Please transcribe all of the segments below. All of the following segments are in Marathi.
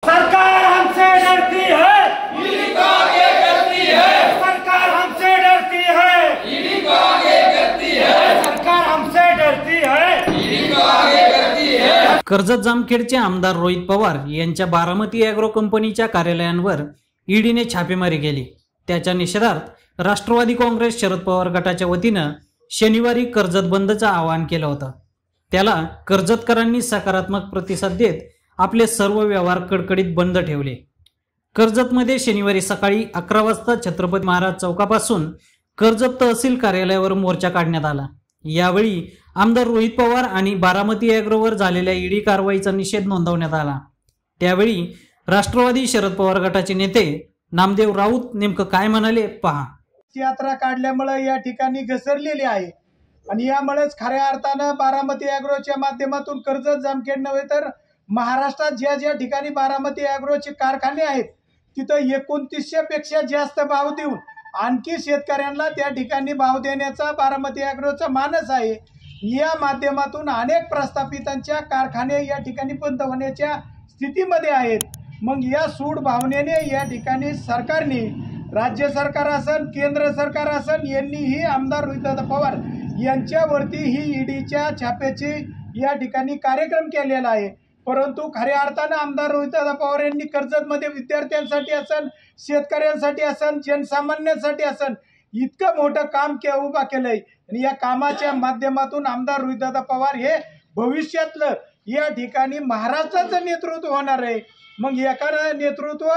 सरकार हमसे डरती है, ईडी को आगे करती है। सरकार हमसे डरती है, ईडी को आगे करती है। सरकार हमसे डरती है, ईडी को आगे करती है। कर्जत जामखेडचे आमदार रोहित पवार यांच्या बारामती ॲग्रो कंपनीच्या कार्यालयांवर ईडीने छापेमारी केली। त्याच्या निषेधार्थ राष्ट्रवादी काँग्रेस शरद पवार गटाच्या वतीनं शनिवारी कर्जत बंदचं आवाहन केलं होतं। त्याला कर्जतकरांनी सकारात्मक प्रतिसाद देत आपले सर्व व्यवहार कडकडीत बंद ठेवले। कर्जतमध्ये शनिवारी सकाळी 11 वाजता छत्रपती महाराज चौकापासून कर्जत तहसील कार्यालयावर मोर्चा काढण्यात आला। यावेळी आमदार रोहित पवार आणि बारामती ॲग्रोवर झालेल्या ईडी कारवाईचा निषेध नोंदवण्यात आला। त्यावेळी राष्ट्रवादी शरद पवार गटाचे नेते नामदेव राऊत नेमकं काय म्हणाले पहा। यात्रा काढल्यामुळे या ठिकाणी घसरलेली आहे आणि यामुळेच खऱ्या अर्थानं बारामती ॲग्रोच्या माध्यमातून कर्जत जामखेड नव्हे तर महाराष्ट्रात ज्या ज्या ठिकाणी बारामती ॲग्रोचे कारखाने आहेत तिथं 2900 पेक्षा जास्त भाव देऊन आणखी शेतकऱ्यांना त्या ठिकाणी भाव देण्याचा बारामती ॲग्रोचा मानस आहे। या माध्यमातून अनेक प्रस्थापितांच्या कारखाने या ठिकाणी बंद होण्याच्या स्थितीमध्ये आहेत। मग या सूड भावनेने या ठिकाणी सरकारने राज्य सरकार असेल केंद्र सरकार असेल यांनीही आमदार रोहितदादा पवार यांच्यावरती ही ईडीच्या छाप्याची या ठिकाणी कार्यक्रम केलेला आहे। परंतु खऱ्या अर्थानं आमदार रोहितदादा पवार यांनी कर्जतमध्ये विद्यार्थ्यांसाठी असेल शेतकऱ्यांसाठी असेल जनसामान्यांसाठी असेल इतकं मोठं काम उभा केलंय आणि या कामाच्या माध्यमातून आमदार रोहितदादा पवार हे भविष्यातलं या ठिकाणी महाराष्ट्राचं नेतृत्व होणार आहे। मग एखादं नेतृत्व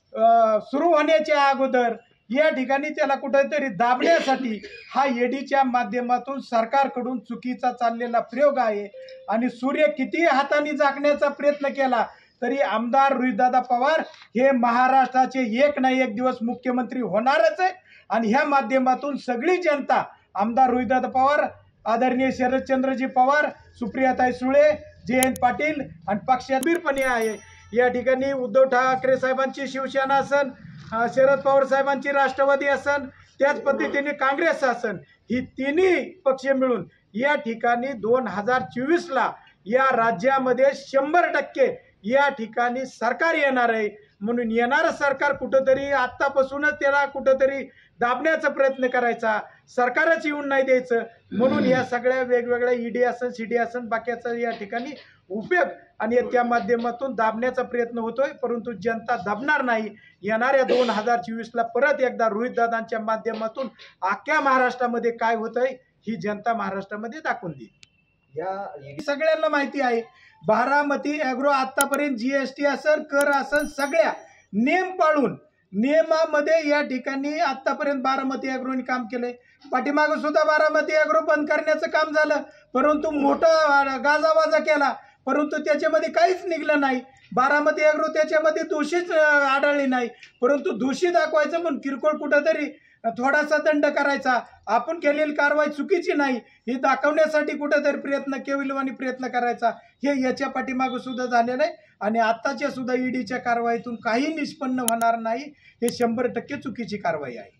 सुरू होण्याच्या अगोदर या ठिकाणी त्याला कुठेतरी दाबण्यासाठी हा ईडीच्या माध्यमातून सरकारकडून चुकीचा चाललेला प्रयोग आहे आणि सूर्य किती हाताने झाकण्याचा प्रयत्न केला तरी आमदार रोहितदादा पवार हे महाराष्ट्राचे एक ना एक दिवस मुख्यमंत्री होणारच आहे। आणि ह्या माध्यमातून सगळी जनता आमदार रोहितदादा पवार आदरणीय शरदचंद्रजी पवार सुप्रियाताई सुळे जयंत पाटील आणि पक्षातीरपणे आहे। या ठिकाणी उद्धव ठाकरे साहेबांची शिवसेना असन शरद पवार साहेबांची राष्ट्रवादी असन त्याच पद्धतीने काँग्रेस असन ही तिन्ही पक्ष मिळून या ठिकाणी 2024ला या राज्यामध्ये 100% या ठिकाणी सरकार येणार आहे। म्हणून येणारं सरकार कुठंतरी आत्तापासूनच त्याला कुठंतरी दाबण्याचा प्रयत्न करायचा, सरकारच येऊन नाही द्यायचं। म्हणून या सगळ्या वेगवेगळ्या ईडी असन सीडी असन बाकीचा या ठिकाणी उपयोग आणि त्या माध्यमातून दाबण्याचा प्रयत्न होतोय। परंतु जनता दाबणार नाही। येणाऱ्या 2024ला परत एकदा रोहितदादांच्या माध्यमातून अख्ख्या महाराष्ट्रामध्ये काय होतंय ही जनता महाराष्ट्रामध्ये दाखवून देईल। या सगळ्यांना माहिती आहे बारामती ॲग्रो आतापर्यंत जीएसटी असेल कर असेल सगळ्या नियम पाळून नियमामध्ये या ठिकाणी आतापर्यंत बारामती ॲग्रोने काम केलंय। पाठीमागं सुद्धा बारामती ॲग्रो बंद करण्याचं काम झालं परंतु मोठा गाजावाजा केला परंतु त्याच्यामध्ये काहीच निघलं नाही। बारामती ॲग्रो त्याच्यामध्ये दोषीच आढळली नाही परंतु दोषी दाखवायचं म्हणून किरकोळ कुठंतरी थोडासा दंड करायचा, आपण केलेली कारवाई चुकीची नाही हे दाखवण्यासाठी कुठेतरी केविलवाणी प्रयत्न करायचा हे याच्या पाठीमागं सुद्धा झालेलं आहे। आणि आत्ताच्या सुद्धा ईडीच्या कारवाईतून काही निष्पन्न होणार नाही, हे 100% चुकीची कारवाई आहे।